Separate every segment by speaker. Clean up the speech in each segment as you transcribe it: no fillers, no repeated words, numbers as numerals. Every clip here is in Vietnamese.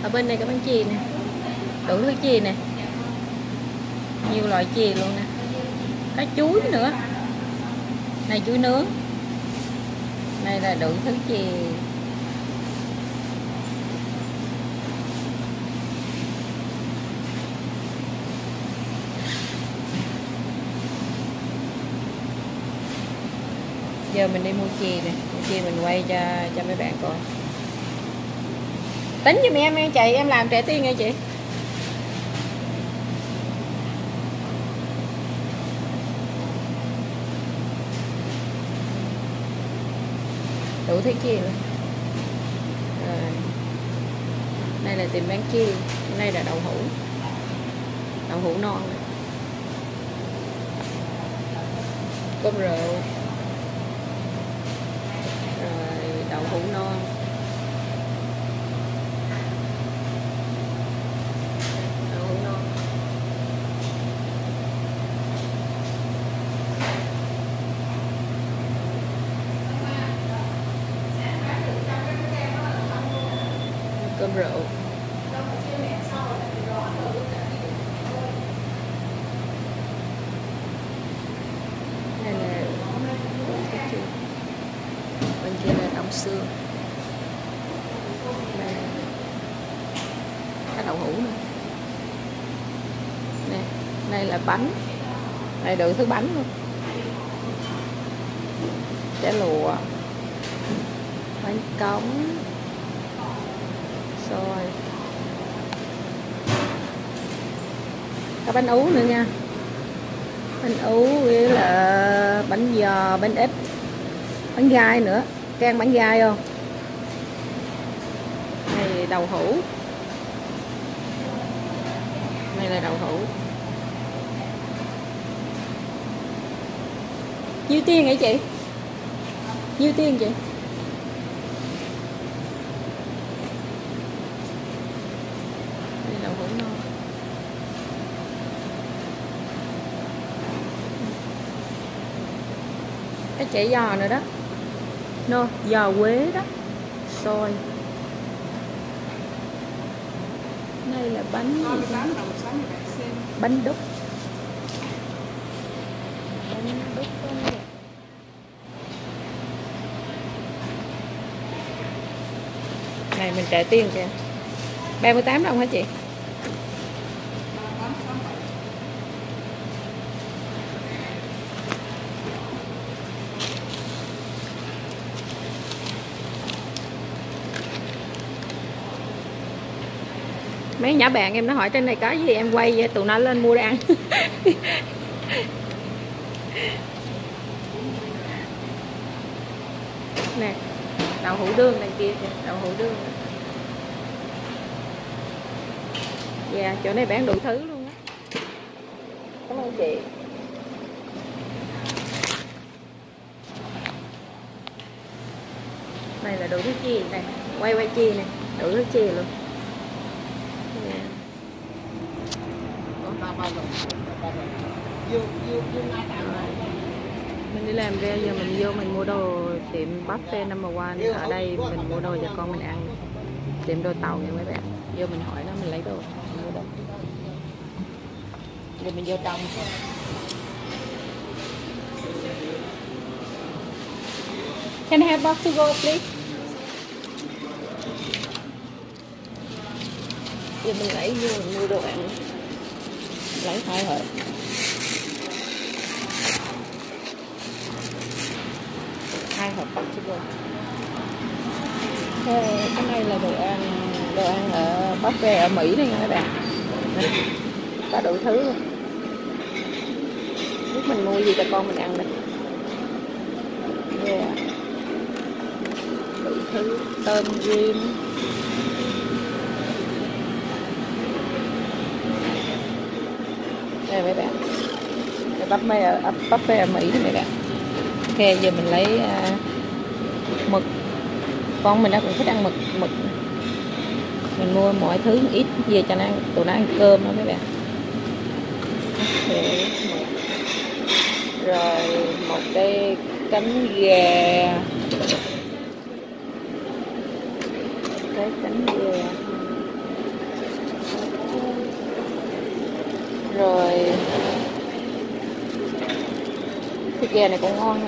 Speaker 1: Ở bên đây có bán chì nè, đủ thứ chì nè, nhiều loại chì luôn nè, có chuối nữa, này chuối nướng, này là đủ thứ chì. Giờ mình đi mua chì nè, mua chì mình quay cho mấy bạn coi. Tính giùm em chị, em làm trả tiền nha chị. Đủ thứ chì luôn. Rồi. Đây là tiệm bán chì, đây là đậu hũ non này. Cơm rượu, rồi đậu hũ non, cơm rượu. Đây là bên kia là đông xương, đây là cái đậu hũ nữa nè, đây là bánh, đây đủ thứ bánh luôn, chả lụa, bánh cống, rồi có bánh ú nữa nha, bánh ú với là bánh giò, bánh ít, bánh gai nữa, can bánh gai không, này đậu hũ, này là đậu hũ. Nhiêu tiền hả chị? Nhiêu tiền chị? Đây đậu hũ non. Cái chả giò nữa đó. No, giò quế đó. Xôi. Đây là bánh gì đó? Bánh đúc. Bánh đúc đó. Này mình trả tiền kìa. 38 đồng hả chị? Mấy nhỏ bạn em nó hỏi trên này có gì em quay tụi nó lên mua để ăn. Nè, đậu hũ đường đằng kia kìa, đậu hũ đường. Dạ, chỗ này bán đủ thứ luôn á. Cảm ơn chị. Này là đủ thứ chi này, quay chi này, đủ thứ chi luôn. Nè. Mình đi làm ra giờ mình vô mình mua đồ tiệm buffet number one ở đây, mình mua đồ cho con mình ăn, tiệm đồ tàu nha mấy bạn. Vô mình hỏi nó, mình lấy đồ, mình mua đồ. Rồi mình vô trong. Can I have box to go please? Giờ mình lấy vô mình mua đồ ăn, lấy 2 hộp. Cái này là đồ ăn ở buffet ở Mỹ này nha các bạn. Đây, có đủ thứ luôn. Biết mình mua gì cho con mình ăn đây. Yeah. Đủ thứ tôm rim, đây mấy bạn, cái buffet ở Mỹ này mấy bạn. Ok, giờ mình lấy mực, con mình nó cũng thích ăn mực. Mình mua mọi thứ ít về cho nó tụi nó ăn cơm đó mấy bạn. Okay, rồi một cái cánh gà, gà này cũng ngon.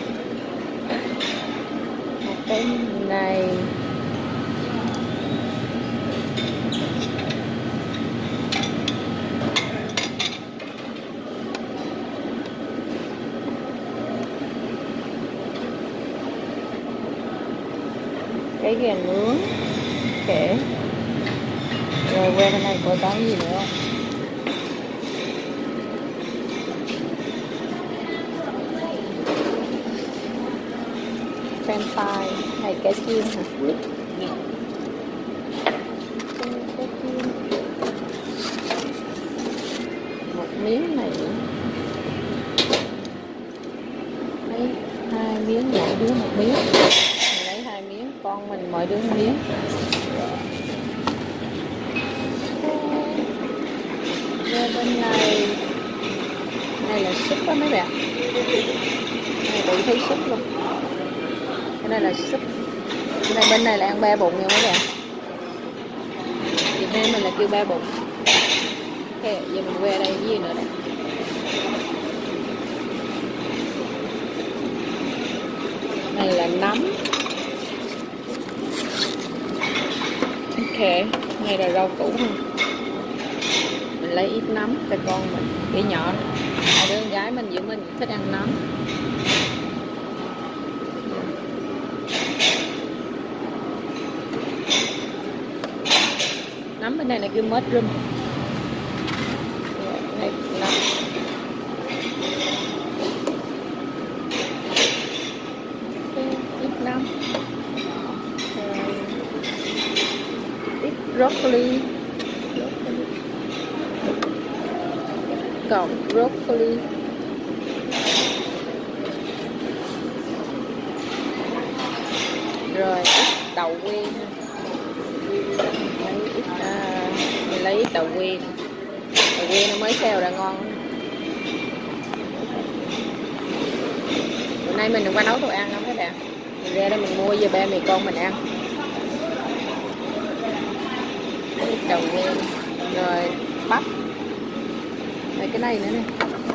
Speaker 1: Một cái này cái gà nướng. Ok. Rồi qua bên này coi có gì nữa không? French fry này cái chiên hả? Cái chiên. Một miếng này nữa. Lấy 2 miếng, mỗi đứa một miếng. Mình lấy 2 miếng, con mình mỗi đứa một miếng. Rồi bên này là súp đó mấy bạn. Này đủ thứ súp luôn. Cái này là súp. Cái này bên này là ăn 3 bụng nha mấy bạn. Việt Nam mình là kêu 3 bụng. Ok, giờ mình qua đây cái gì nữa đây? Này là nấm. Ok, này là rau củ ha. Mình lấy ít nấm cho con mình, cái nhỏ. Hai đứa con gái mình giữa mình thích ăn nấm. Nấm bên này là kêu mushroom. Này nấm. Ít nấm. Ít broccoli. Còn broccoli. Rồi ít đậu que. Mình lấy ít đậu que. Đậu que nó mới xào ra ngon. Bữa nay mình đừng qua nấu đồ ăn không các bạn. Mình ra đây mình mua về ba mẹ con mình ăn. Ít đậu que. Rồi bắp. Đây cái này nữa nè.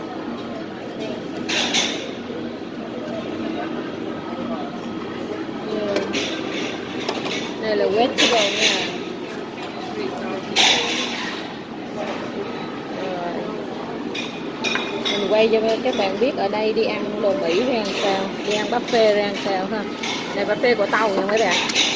Speaker 1: Đây là vegetable nha. Mình quay cho các bạn biết ở đây đi ăn đồ Mỹ ra làm sao, đi ăn buffet ra làm sao ha. Này buffet của tàu nha mấy bạn.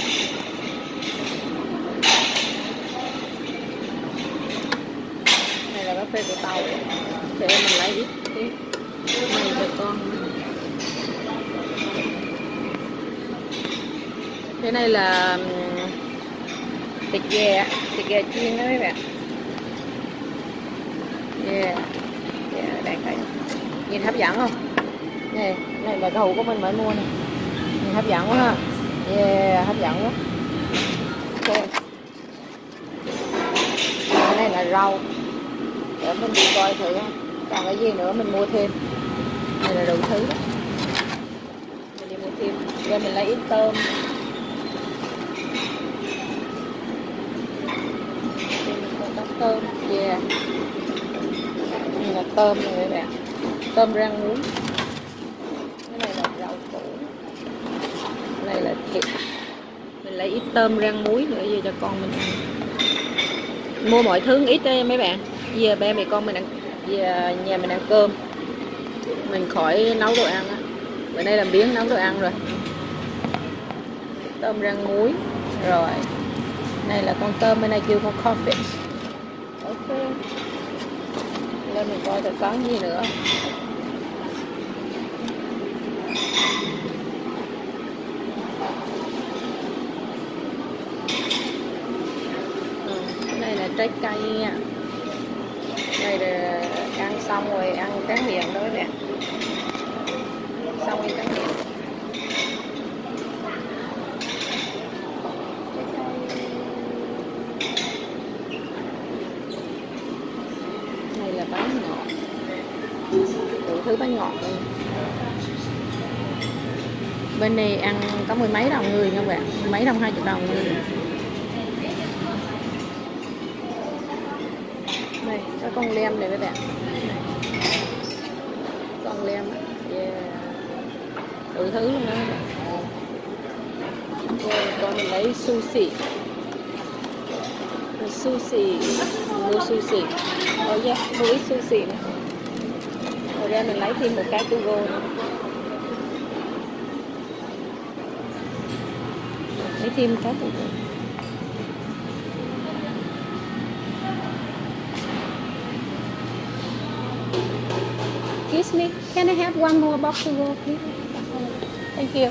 Speaker 1: Này là buffet của tàu. Để mình lấy ít cái này cho con. Cái này là thịt gà chiên đó mấy bạn. Yeah. Bạn thấy nhìn hấp dẫn không? Nè, này là cái hũ của mình mới mua nè. Nhìn hấp dẫn quá ha. Yeah, hấp dẫn quá. Ok. Cái này là rau. Để mình đi coi thử ha. Còn cái gì nữa mình mua thêm. Này là đủ thứ đó. Mình đi mua thêm. Rồi mình lấy ít tôm. Tôm, yeah. Đây là tôm này các bạn. Tôm rang muối. Cái này là rau củ. Cái này là thịt. Mình lấy ít tôm rang muối nữa về cho con mình ăn. Mua mọi thứ ít đấy mấy bạn. Giờ ba mẹ con mình ăn, giờ nhà mình ăn cơm. Mình khỏi nấu đồ ăn á. Bữa nay làm biếng nấu đồ ăn rồi. Tôm rang muối. Rồi. Này là con tôm, bên này kêu con codfish. Ok. Lên mình coi thử có gì nữa. Cái này là trái cây nha. Đây là ăn xong rồi ăn tráng miệng đó nè. Xong ăn tráng miệng. Bánh ngọt, đủ thứ bánh ngọt luôn. Bên này ăn có 10 mấy đồng người nha các bạn, mấy đồng 20 đồng người. Đây có con lem này các bạn, con lem, yeah. đủ thứ luôn đó. Con mình lấy sushi, mua sushi. Yeah, mua ít sushi này. Rồi ra mình lấy thêm một cái to go nữa. Lấy thêm một cái to go. Excuse me, can I have one more box to go, please? Thank you.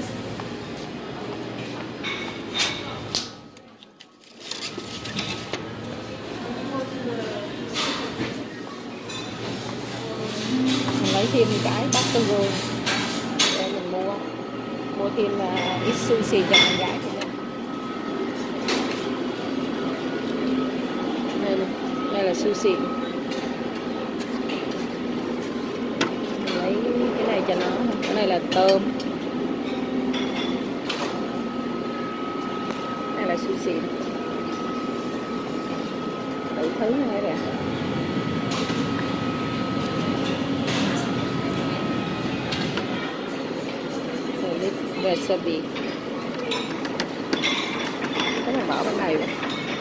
Speaker 1: Mình lấy thêm một cái box to go để mình mua thêm ít sushi cho con gái của mình. Đây là sushi. Lấy cái này cho nó, cái này là tôm, đây là sushi, đủ thứ này nè. Rồi wasabi, cái này bỏ bên này rồi.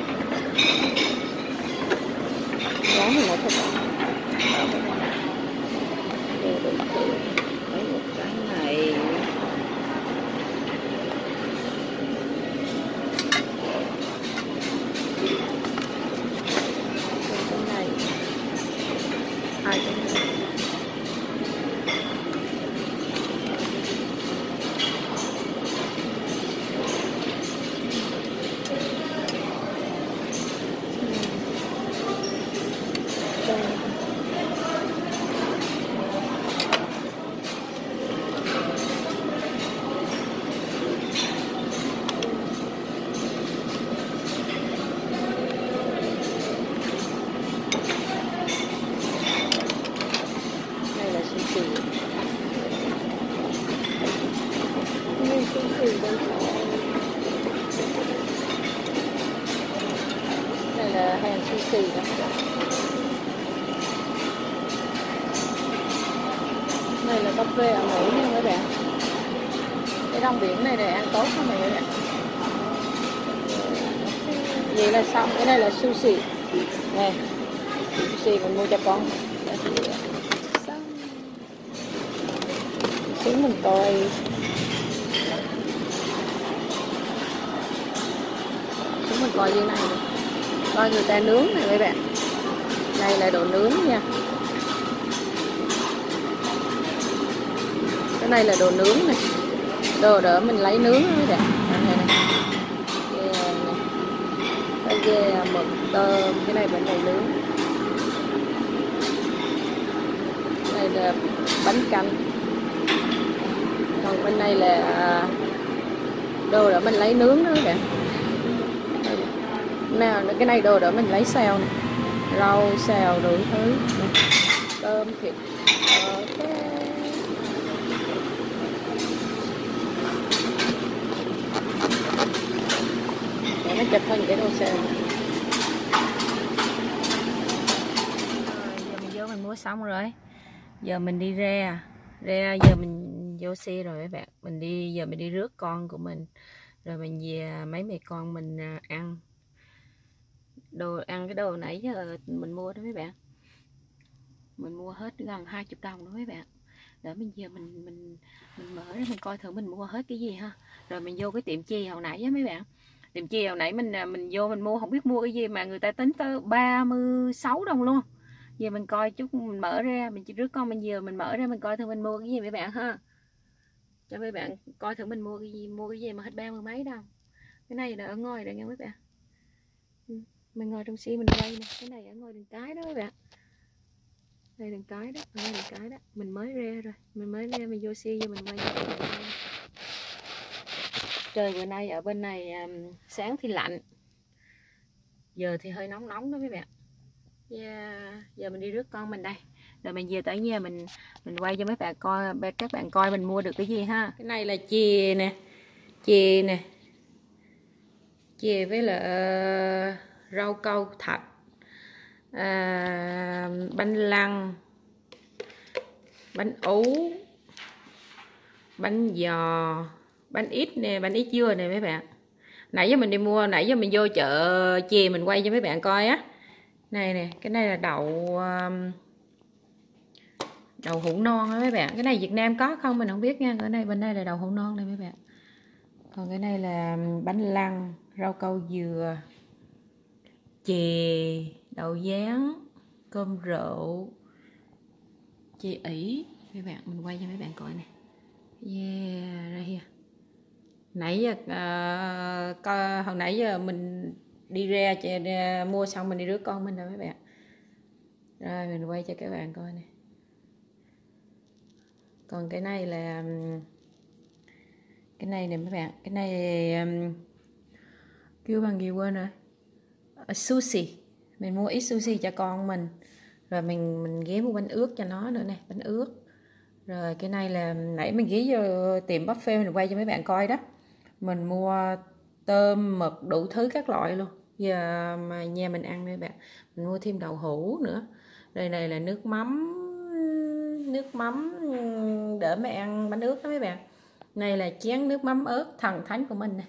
Speaker 1: Ráng mình một cái bỏ bên này. Lấy một cái này. Cái này. Hai cái này. Đây là hàng sushi đó. Đây là cà phê ở Mỹ nha các bạn. Cái rong biển này để ăn tốt không các bạn? Vậy là xong. Cái này là sushi. Nè, sushi mình mua cho con. Xuống mình coi. Xuống mình coi như này. Coi người ta nướng này các bạn. Đây là đồ nướng nha. Cái này là đồ nướng này. Đồ đỡ mình lấy nướng các bạn. Đây này. Cái dê mực tôm, cái này bên này nướng. Đây là bánh canh. Còn bên này là đồ đỡ mình lấy nướng nữa các bạn. Nào, cái này đồ đỡ mình lấy xào này. Rau, xào, đủ thứ. Tôm, thịt. Để nó chụp hơn cái đồ xào. Giờ mình vô mình mua xong rồi. Giờ mình đi ra. Giờ mình vô xe rồi các bạn. Giờ mình đi rước con của mình. Rồi mình về mấy mẹ con mình ăn. Ăn cái đồ nãy giờ mình mua đó mấy bạn. Mình mua hết gần 20 đồng đó mấy bạn. Để mình giờ mình mở ra mình coi thử mình mua hết cái gì ha. Rồi mình vô cái tiệm chì hồi nãy á mấy bạn. Tiệm chì hồi nãy mình vô mình mua không biết mua cái gì mà người ta tính tới 36 đồng luôn. Giờ mình coi chút mình mở ra, mình chỉ rước con mình vừa mình mở ra mình coi thử mình mua cái gì mấy bạn ha. Cho mấy bạn coi thử mình mua cái gì mà hết 30 mấy đồng. Cái này là ở ngoài đây nha mấy bạn. Mình ngồi trong xe mình quay nè, cái này ở ngoài đường cái đó các bạn. Đây đường cái đó, ở đường cái đó, mình mới ra rồi, mình vô xe vô mình quay. Trời bữa nay ở bên này sáng thì lạnh, giờ thì hơi nóng đó mấy bạn. Giờ mình đi rước con mình đây, rồi mình về tới nhà mình quay cho các bạn coi mình mua được cái gì ha. Cái này là chè nè, chè với là rau câu thật, bánh lăng, bánh ú, bánh giò, bánh ít nè, bánh ít dưa nè mấy bạn. Nãy giờ mình đi mua, nãy giờ mình vô chợ chè mình quay cho mấy bạn coi á. Này nè, cái này là đậu hũ non á mấy bạn. Cái này Việt Nam có không mình không biết nha. Cái này bên đây là đậu hũ non đây mấy bạn. Còn cái này là bánh lăng, rau câu dừa, chè, đậu rán, cơm rượu, chè ỉ. Mấy bạn mình quay cho mấy bạn coi nè. Yeah, đây here. Nãy giờ hồi nãy giờ mình đi ra mua xong mình đi rước con mình rồi mấy bạn. Rồi mình quay cho các bạn coi nè. Còn cái này là cái này nè mấy bạn, cái này kêu bằng gì quên rồi. Sushi. Mình mua ít sushi cho con mình. Rồi mình ghé mua bánh ướt cho nó nữa nè, bánh ướt. Rồi cái này là nãy mình ghé vô tiệm buffet mình quay cho mấy bạn coi đó. Mình mua tôm, mực, đủ thứ các loại luôn. Giờ mà nhà mình ăn mấy bạn. Mình mua thêm đậu hũ nữa. Đây này là nước mắm để mà ăn bánh ướt đó mấy bạn. Này là chén nước mắm ớt thần thánh của mình nè.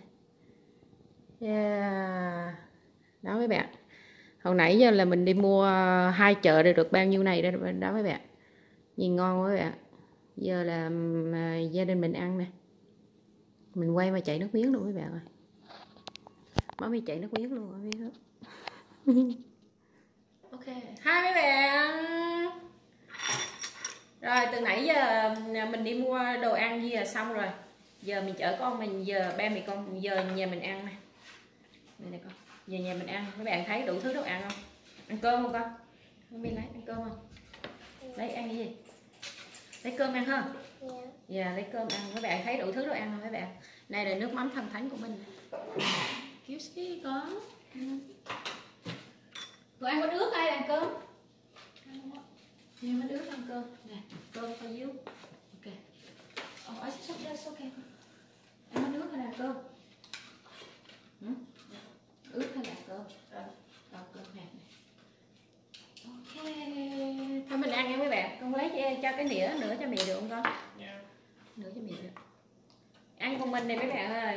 Speaker 1: Yeah. Đó mấy bạn. Hồi nãy giờ là mình đi mua 2 chợ để được bao nhiêu này đó mấy bạn. Nhìn ngon quá mấy bạn. Giờ là gia đình mình ăn nè. Mình quay mà chảy nước miếng luôn mấy bạn ơi. Má mi chảy nước miếng luôn ở phía đó. Ok, hai mấy bạn. Rồi từ nãy giờ mình đi mua đồ ăn gì là xong rồi. Giờ mình chở con mình, giờ ba mẹ con giờ nhà mình ăn nè. Đây nè con. Giờ nhà mình ăn, mấy bạn thấy đủ thứ đồ ăn không? Ăn cơm không con? Không biết lấy ăn cơm không? Lấy ăn cái gì? Lấy cơm ăn không? Dạ lấy cơm ăn, các bạn thấy đủ thứ đồ ăn không các bạn? Đây là nước mắm thần thánh của mình. Cứu xí con. Cô ăn bánh ướt hay là ăn cơm? Ăn bánh ướt ăn cơm. Nè, cơm có díu. Ok. It's okay. Ăn bánh ướt hay là ăn cơm? Ướt hay là cơm? Cơm nè. Ok. Thôi mình ăn nha mấy bạn. Con lấy cho cái nĩa nữa cho mẹ được không con? Yeah. Nữa cho mẹ được. Ăn cùng mình này mấy bạn ơi.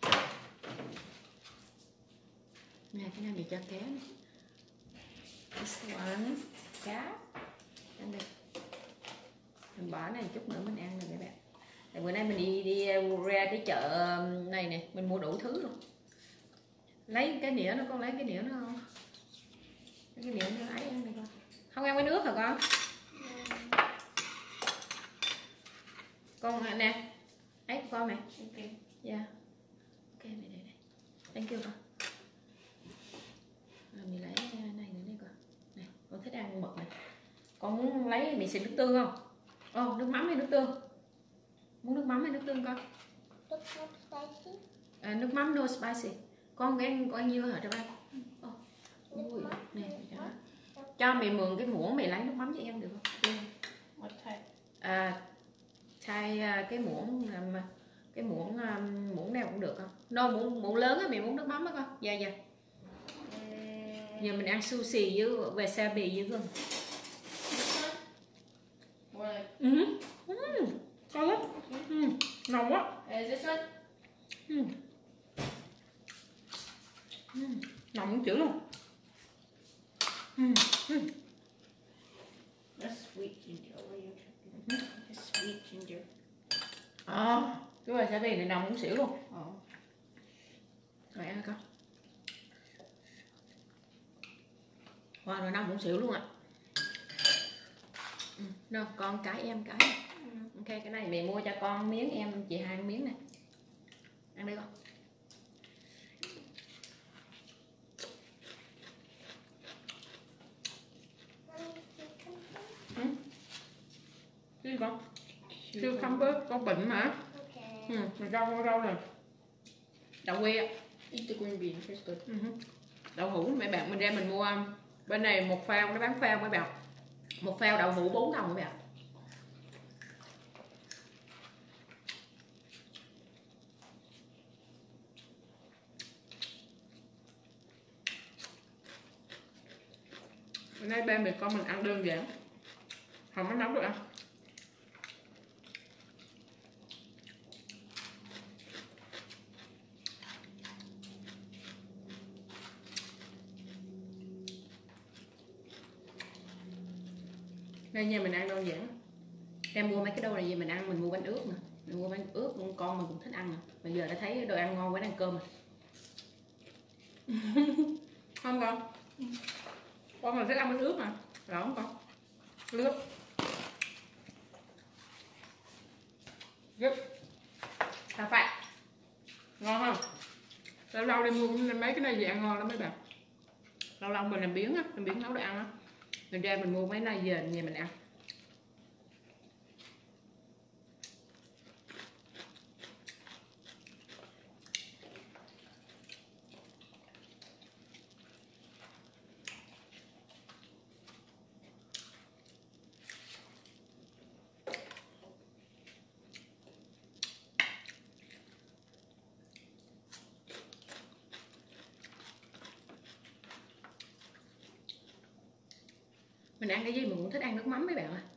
Speaker 1: Nè cái này mình cho kéo này. This one. Cá. Ăn đi. Mình bỏ này chút nữa mình ăn rồi mấy bạn. Tại bữa nay mình đi ra cái chợ này nè, mình mua đủ thứ luôn. Lấy cái nĩa nó, con lấy cái nĩa nó không? Cái nĩa nó ấy ăn đi con. Không ăn với nước hả con? Con nè. Ấy của con nè. Ok. Yeah. Ok mẹ đây này. Thank you con. Rồi mình lấy này nữa đây con. Này, con thích ăn mực này. Con muốn lấy mì xịt nước tương không? Nước mắm hay nước tương? Muốn nước mắm hay nước tương con?
Speaker 2: Nước mắm spicy.
Speaker 1: Nước mắm no spicy. Con ăn nhiêu hả cho ba? Ui, nè, cho mày mượn cái muỗng mày lấy nước mắm cho em được không? Thay cái muỗng muỗng nào cũng được không? No muỗng lớn á, mày muốn nước mắm á con? Dạ. Giờ mình ăn sushi với wasabi với gừng. Ngon lắm. Ngon quá. Ngon muốn chữ luôn.
Speaker 2: That's sweet ginger. What are you talking about? That's sweet ginger.
Speaker 1: Cái wasabi này nồng muốn xỉu luôn. Rồi ăn con. Wow, rồi nồng muốn xỉu luôn ạ. Đâu, con cái em cái. Ok, cái này mẹ mua cho con miếng, em chị hai miếng nè. Ăn đi con. Chứ con? Chứ không có bệnh mà. Rau này. Đậu que.
Speaker 2: Eat the green bean, it's good.
Speaker 1: Đậu hũ mấy bạn, mình ra mình mua bên này một phao, nó bán phao mấy bạn. Một phao đậu hũ 4 đồng mấy bạn. Bữa nay ba mẹ con mình ăn đơn giản, không có nấu được ăn. Đây nhà mình ăn đơn giản. Em mua mấy cái đồ này về mình ăn, mình mua bánh ướt nè, mình mua bánh ướt luôn, con mình cũng thích ăn nè. Bây giờ đã thấy đồ ăn ngon quá, ăn cơm rồi. Không con mình thích ăn bánh ướt mà, rõ không con? Nước rất là phải ngon không? Lâu lâu đi mua mấy cái này về ăn ngon lắm mấy bạn. Lâu lâu mình làm biếng á, làm biếng nấu để ăn á, mình ra mình mua mấy này về nhà mình ăn. Mình ăn cái gì mình cũng thích ăn nước mắm mấy bạn ơi.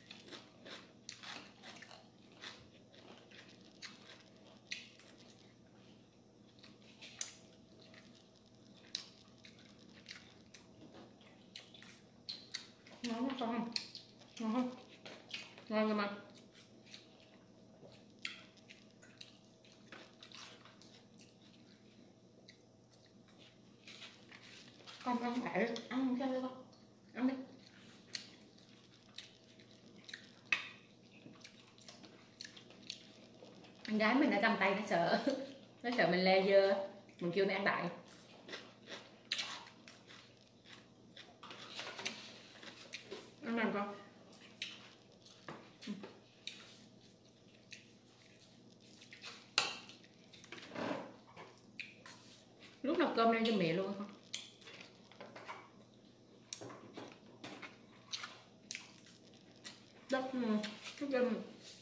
Speaker 1: Ngon không? Ngon không? Ngon rồi mà. Con ăn phải ăn sao đây con? Ăn đi. Con gái mình đã cầm tay nó sợ mình le dơ, mình kêu nó ăn đại. Ăn làm con. Lúc nấu cơm lên cho mẹ luôn không? Đất lúc cơm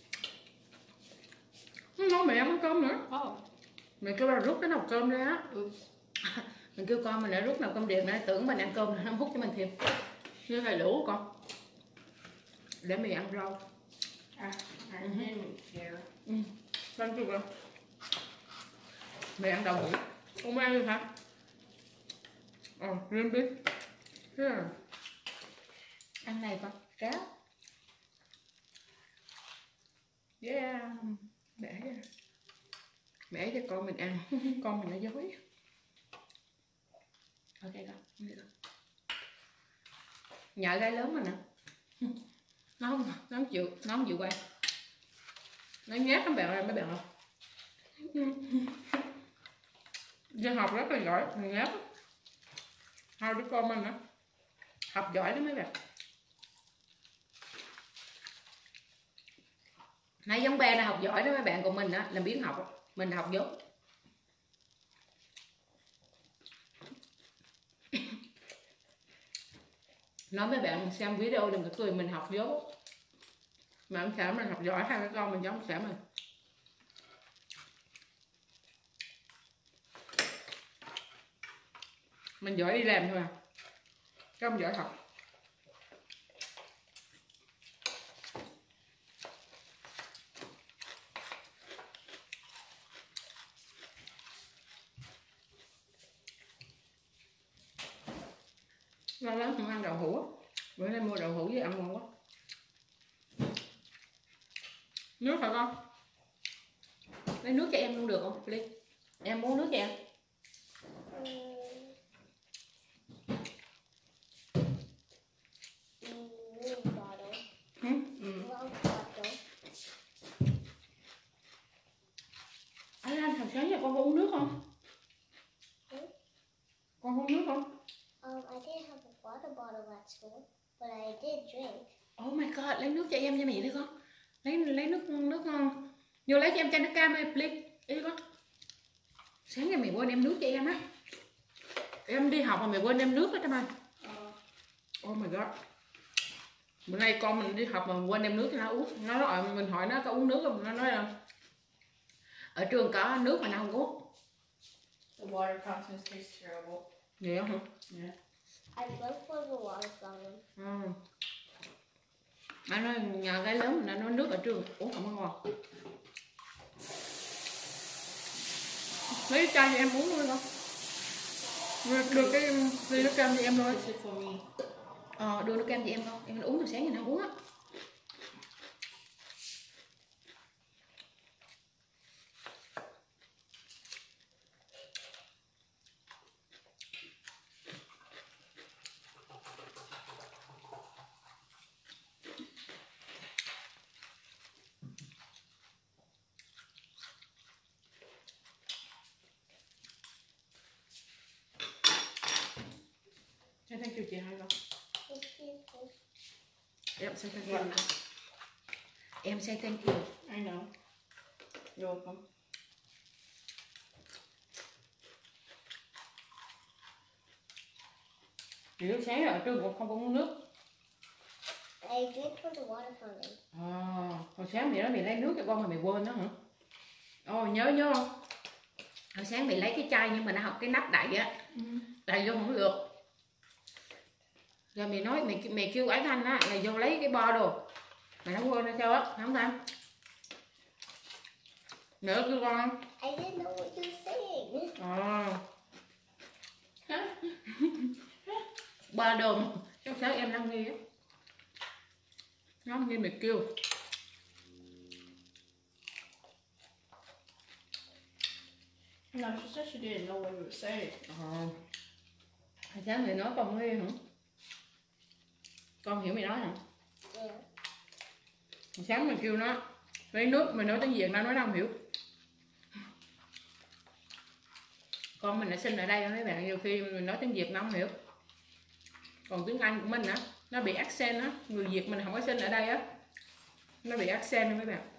Speaker 1: nấu mẹ ăn cơm nữa. Mẹ kêu là rút cái nồi cơm ra á. Mình kêu con mình đã rút nồi cơm điện nó tưởng mình ăn cơm nó hút cho mình thêm. Như thầy lũ con. Để mẹ ăn rau.
Speaker 2: I didn't care.
Speaker 1: Ăn chưa con? Mẹ ăn đậu hũ. Không ăn được hả? Riêng biết. Ăn này con. Cá. Yeah. Bẻ cho con mình ăn. Con mình nó dối. Ok con. Nhờ gái lớn mà nè. Nó không chịu quay. Nó nhát lắm bạn ơi, mấy bạn không? Đi học rất là giỏi, mình nhát. Hai đứa con mình đó học giỏi lắm mấy bạn. Nãy giống bé là học giỏi đó mấy bạn, còn mình á làm biếng học, mình học dốt. Nói mấy bạn xem video đừng có cười mình học dốt. Mà ông xã mình học giỏi, hai cái con mình giống ông xã mình. Mình giỏi đi làm thôi à, chứ không giỏi học. Lâu lắm không ăn đậu hũ, bữa nay mua đậu hũ với ăn ngon quá. Nước hả con? Lấy nước cho em luôn được không please? Em muốn nước cho em. Anh thằng sáng giờ con có uống nước không? Con uống nước không?
Speaker 2: I didn't have a water bottle at school, but I did drink.
Speaker 1: Oh my god, lấy nước cho em nha mẹ đi con. Lấy nước ngon. Vô lấy cho em chai nước cam ơi please. Đi con. Sáng nay mẹ quên em nước cho em á. Em đi học mà mẹ quên em nước hết em ơi. Oh my god. Bữa nay con mình đi học mà quên em nước cho nó uống. Nó nói mình hỏi nó có uống nước không? Nó nói là ở trường có nước mà nó không uống.
Speaker 2: The water fountains taste terrible.
Speaker 1: Vậy hả?
Speaker 2: Yeah. I love for the water fountain.
Speaker 1: Nó nói nhà gái lớn mà nó nói nước ở trường uống không có ngon. Lấy chai cho em uống luôn không? Được cái ly nước cam cho em thôi.
Speaker 2: This is for me.
Speaker 1: Đưa nước cam chị em con, em uống từ sáng giờ nào uống á. Say thank you chị hai con. Em say thank you. Em say thank you.
Speaker 3: I know. You're welcome.
Speaker 1: Chị lúc sáng rồi trưa cũng không có uống nước.
Speaker 2: I drink from the water fountain.
Speaker 1: Hồi sáng mày nói mày lấy nước cho con mà mày quên đó hả? Nhớ không? Hồi sáng mày lấy cái chai nhưng mà nó học cái nắp đậy á, đậy vô không được. Rồi mày nói mày kêu Ái Thanh á là vô lấy cái bo đồ, mày nó quên hay sao á, không Thanh? Nữa kêu con.
Speaker 2: I didn't know what you were saying.
Speaker 1: Bo đồ, chắc sáng em đang nghi á. Nó nghi mày kêu.
Speaker 3: No, she said she didn't know what you were saying.
Speaker 1: Hồi sáng mày nói con nghi hả? Con hiểu mày nói hả?
Speaker 2: Yeah.
Speaker 1: Hồi sáng mày kêu nó lấy nước, mày nói tiếng Việt nó nói nó không hiểu. Con mình đã sinh ở đây mấy bạn, nhiều khi mình nói tiếng Việt nó không hiểu. Còn tiếng Anh của mình á, nó bị accent á, người Việt mình không có sinh ở đây á, nó bị accent mấy bạn.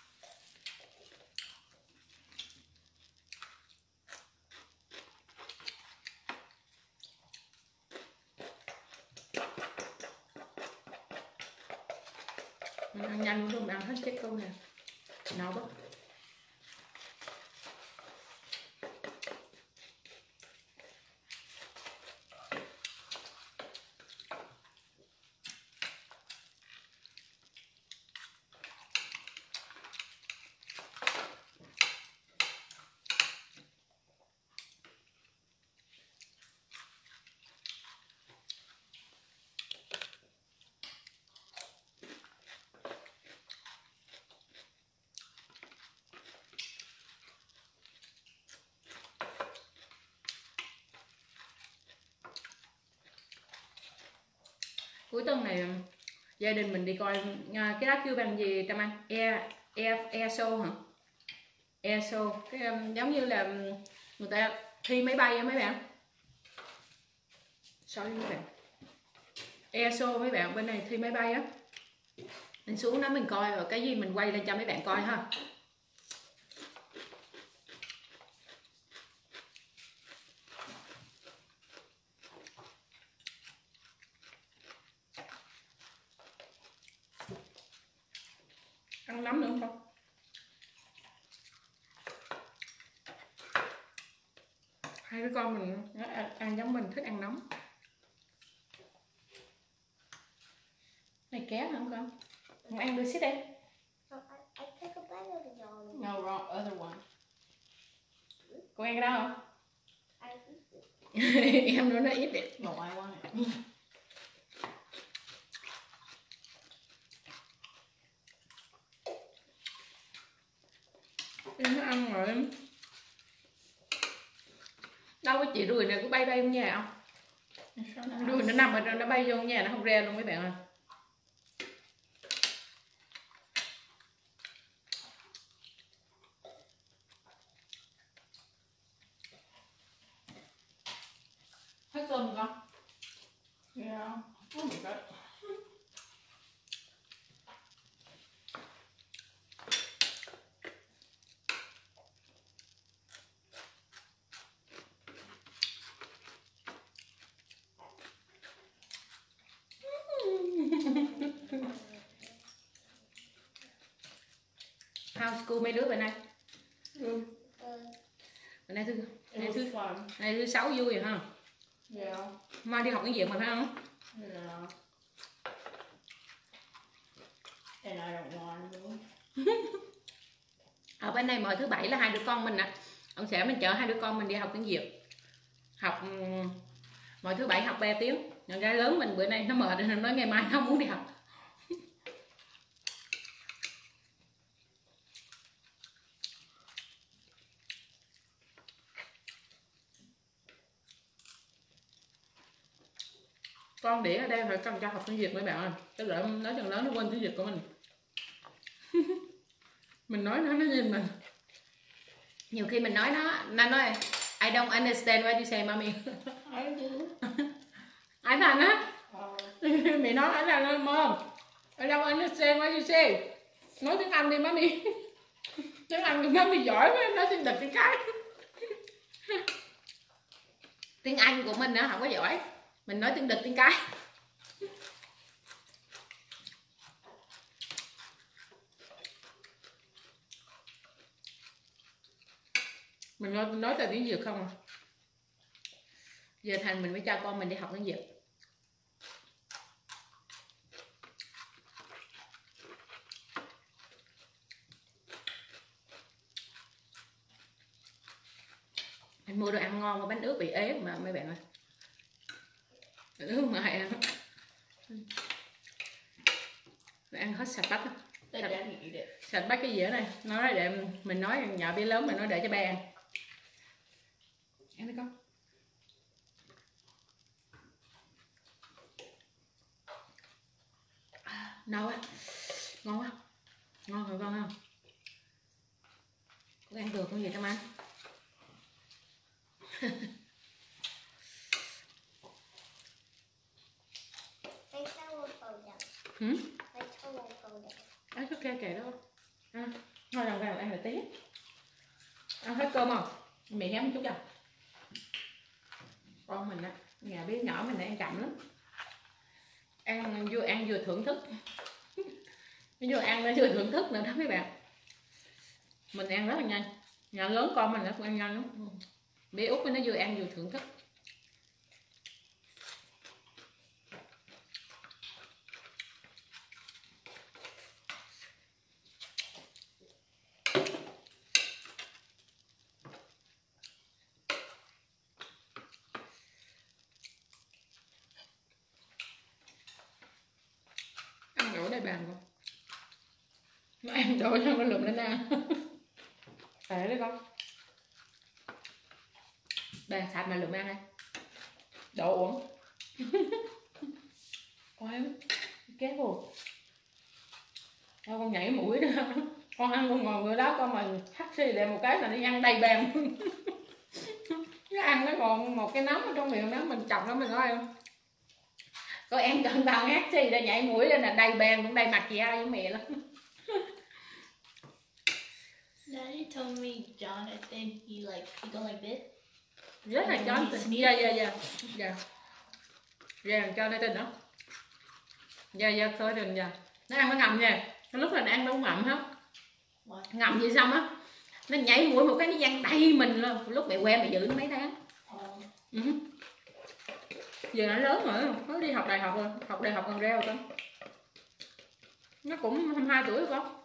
Speaker 1: Mình ăn nhanh luôn, mình ăn hết chết con nè, no quá. Cuối tuần này gia đình mình đi coi cái đó kêu bằng gì Trâm Anh? Air show hả? Air show, cái giống như là người ta thi máy bay á mấy bạn. Sorry mấy bạn. Air show mấy bạn, bên này thi máy bay á. Mình xuống đó mình coi rồi cái gì mình quay lên cho mấy bạn coi ha. Ăn nấm nữa không con? Hai đứa con mình nó ăn giống mình, thích ăn nấm. Này kéo hả con? Không ăn được xích đây.
Speaker 2: I took a bite of the dog.
Speaker 3: No, wrong, other one.
Speaker 1: Con ăn cái đó không?
Speaker 2: I eat it.
Speaker 1: Em nói nó ít đi.
Speaker 3: No, I want it.
Speaker 1: Nó ăn rồi. Đâu có chị ruồi này cứ bay bay trong nhà không? Ruồi nó nằm ở trong, nó bay vô nhà nó không ra luôn mấy bạn ơi. Hết cơm rồi con?
Speaker 3: Yeah. Oh my god.
Speaker 1: How's school mấy đứa bữa nay?
Speaker 3: Good.
Speaker 1: Bữa nay
Speaker 3: It was fun.
Speaker 1: nay thứ 6 vui rồi ha.
Speaker 3: Yeah.
Speaker 1: Mai đi học tiếng Việt mà phải không?
Speaker 3: Yeah. And I don't want to.
Speaker 1: Ở bên này mỗi thứ bảy là hai đứa con mình á, ông xã mình chở hai đứa con mình đi học tiếng Việt. Học mỗi thứ bảy học 3 tiếng, Nhỏ gái lớn mình bữa nay nó mệt nên nó nói ngày mai nó không muốn đi học. Con đĩa ở đây phải cần cho học tiếng Việt mấy bạn ơi, chứ lỡ nói chừng lớn nó quên tiếng Việt của mình. Mình nói nó nhìn mình, nhiều khi mình nói nó nói I don't understand what you say mommy.
Speaker 3: I do.
Speaker 1: Anh Thành á, mẹ nói anh Thành mom I don't understand what you say. Nói tiếng Anh đi mommy. Tiếng Anh của mommy giỏi quá, em nói tiếng Địch tiếng cái. Tiếng Anh của mình nó không có giỏi, mình nói tiếng Địch tiếng cái. Mình nói từ tiếng Việt không à. Giờ Thành mình mới cho con mình đi học tiếng Việt. Anh mua đồ ăn ngon mà bánh ướt bị ế mà mấy bạn ơi. Bánh ướt mà hay ăn. Ăn hết sạch bách. Sạch bách cái dĩa này. Nói để mình nói nhỏ bé lớn mình nói để cho ba ăn. Ăn đi con. Nấu á. Ngon quá. Ngon rồi con không? Con ăn được không vậy Tâm Anh?
Speaker 2: My toe will fall down.
Speaker 1: My
Speaker 2: toe will fall down.
Speaker 1: Ăn chút kê kệ đó. Thôi lần vào ăn là tí. Ăn hết cơm không? Mẹ hém một chút cho. Con mình á, nhà bé nhỏ mình ăn chậm lắm. Ăn vừa thưởng thức. Vừa ăn nó vừa thưởng thức nữa đó mấy bạn. Mình ăn rất là nhanh. Nhà lớn con mình nó cũng ăn nhanh lắm. Bé út nó vừa ăn vừa thưởng thức. Ăn đổ đây bàn con. Nó ăn đổ xong nó lượm lên ăn. Để đấy con. Đây sạch mà lượm ăn đây. Đổ uống. Coi kéo vô. Đâu con nhảy mũi nữa. Con ăn con ngồi người đó con mà hắt xì lại một cái là nó ăn đầy bàn. Nó ăn nó còn một cái nấm ở trong miệng đó mình chọc nó mình nói không. Con ăn cẩn thận hát xì ra nhảy mũi lên là đầy bàn cũng đầy mặt chị ai với mẹ lắm.
Speaker 3: Daddy told me Jonathan, he go like this.
Speaker 1: Rất là Jonathan. Dạ. Dạ, Jonathan đó. Dạ, thôi đừng dạ. Nó ăn nó ngậm nha. Cái lúc là nó ăn nó ngậm hết. Ngậm vậy xong á, nó nhảy mũi một cái nó văng đầy mình luôn. Lúc mẹ quen mẹ giữ nó mấy tháng. Giờ nó lớn rồi, nó đi học đại học rồi, học đại học còn reo cơ. Nó cũng 22 tuổi rồi con.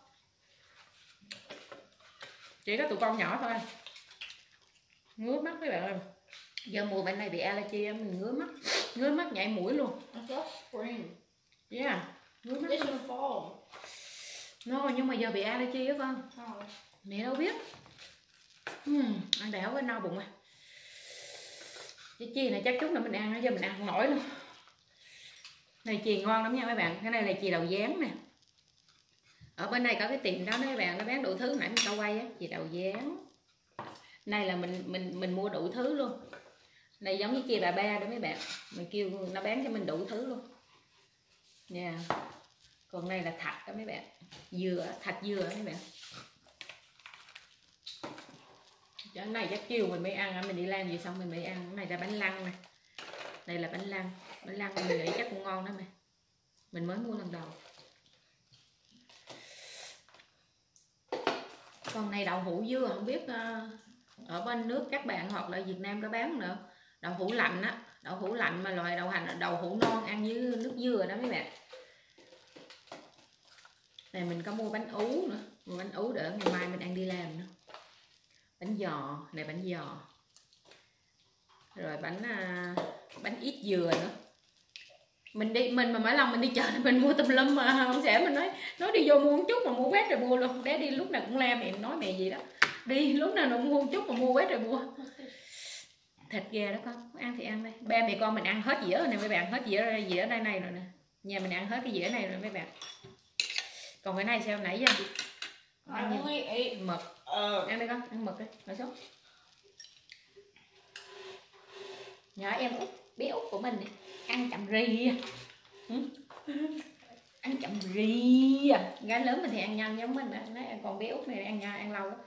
Speaker 1: Chỉ có tụi con nhỏ thôi. Ngứa mắt các bạn ơi. Giờ mùa bệnh này bị allergy mình ngứa mắt nhảy mũi luôn.
Speaker 3: Spring.
Speaker 1: Yeah, ngứa mắt.
Speaker 3: This is fall.
Speaker 1: No, nhưng mà giờ bị allergy á con. Mẹ đâu biết. Ăn đẻo với no bụng à. Cái chi này chắc chút nữa mình ăn, giờ mình ăn không nổi luôn. Này chì ngon lắm nha mấy bạn. Cái này là chì đậu gián nè. Ở bên này có cái tiệm đó mấy bạn, nó bán đủ thứ nãy mình tao quay á, chì đậu gián. Này là mình mua đủ thứ luôn. Này giống như chì bà ba đó mấy bạn. Mình kêu nó bán cho mình đủ thứ luôn. Nha. Yeah. Còn này là thạch đó mấy bạn. Thạch dừa mấy bạn. Cái này chắc chiều mình mới ăn, mình đi làm gì xong mình mới ăn. Cái này là bánh lăng nè. Đây là bánh lăng mình nghĩ chắc cũng ngon đó mày. Mình mới mua lần đầu. Còn này đậu hũ dưa không biết ở bên nước các bạn hoặc là Việt Nam có bán nữa. Đậu hũ lạnh á, đậu hũ lạnh mà loại đậu hũ non ăn với nước dừa đó mấy bạn. Này mình có mua bánh ú nữa, mua bánh ú để ngày mai mình ăn đi làm nữa. Bánh giò, này bánh giò. Rồi bánh ít dừa nữa. mình mà mỗi lần mình đi chợ mình mua tùm lum mà ông xã mình nói đi vô mua một chút mà mua quét rồi mua luôn. Bé đi lúc nào cũng la mẹ, nói mẹ gì đó, đi lúc nào nó mua một chút mà mua quét rồi mua. Thịt gà đó con, ăn thì ăn đây. Ba mẹ con mình ăn hết dĩa rồi nè mấy bạn, hết dĩa đây này rồi nè. Nhà mình ăn hết cái dĩa này rồi mấy bạn. Còn cái này sao nãy giờ ăn gì? Mực. Ăn đây con, ăn mực đi, ngồi xuống. Nhỏ em út, bé út của mình này, ăn chậm rì. Ăn chậm rì. Gái lớn mình thì ăn nhanh giống mình, còn bé út này ăn nhanh, ăn lâu lắm.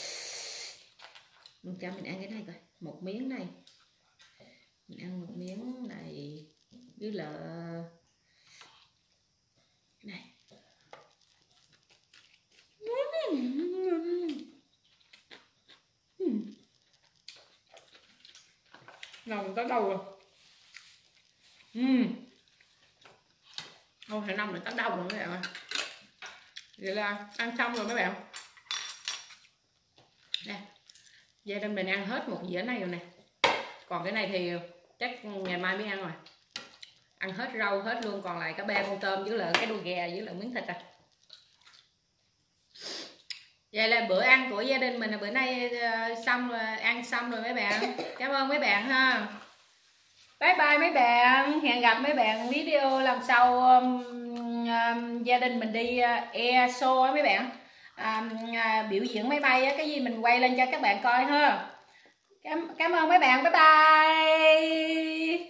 Speaker 1: Mình cho mình ăn cái này coi, một miếng này. Mình ăn một miếng này với là này. Nồng tới đâu rồi? Không thể nồng được tới đâu rồi mấy bạn ơi. Vậy là ăn xong rồi mấy bạn. Nè, gia đình mình ăn hết một dĩa này rồi nè. Còn cái này thì chắc ngày mai mới ăn rồi. Ăn hết rau hết luôn, còn lại cả 3 con tôm với lại cái đùi gà với lại miếng thịt à. Vậy là bữa ăn của gia đình mình là bữa nay xong rồi, ăn xong rồi mấy bạn. Cảm ơn mấy bạn ha. Bye bye mấy bạn. Hẹn gặp mấy bạn video lần sau. Gia đình mình đi air show á mấy bạn. Biểu diễn máy bay á, cái gì mình quay lên cho các bạn coi ha. Cảm ơn mấy bạn. Bye bye.